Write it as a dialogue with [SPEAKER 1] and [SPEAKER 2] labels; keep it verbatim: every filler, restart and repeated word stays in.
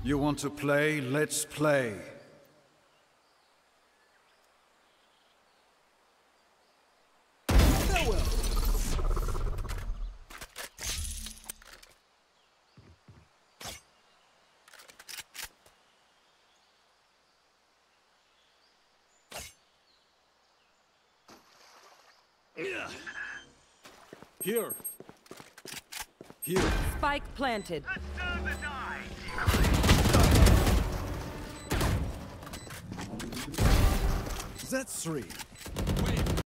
[SPEAKER 1] You want to play? Let's play.
[SPEAKER 2] Farewell.
[SPEAKER 1] Here. Here.
[SPEAKER 3] Spike planted.
[SPEAKER 2] That's three.